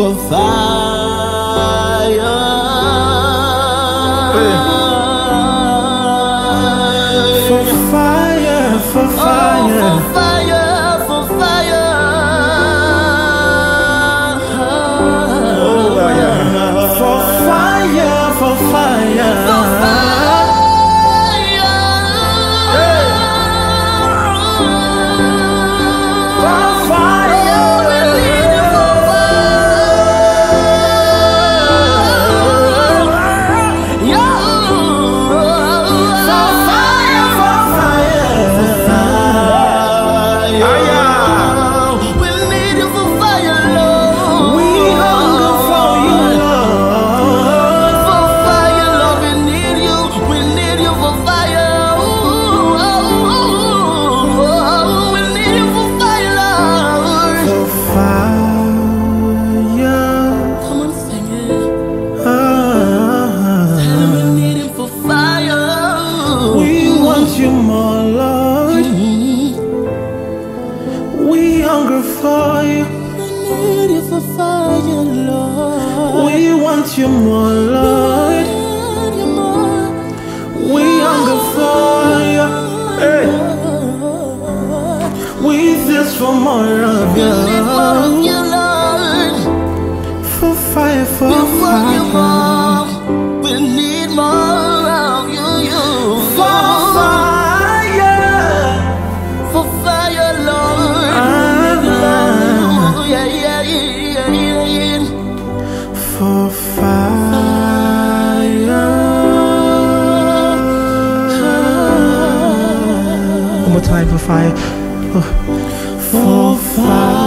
for fire. For fire, for fire. Oh, for fire, for fire. Oh, yeah. For fire, for fire. For fire. You more, Lord. We hunger for you. We need you for fire, Lord. We want you more, Lord. We hunger for you. Hey. We thirst for more of you. We need more of you, Lord. For fire, for fire. We need more of you, for fire. For fire. One more time for fire. For fire.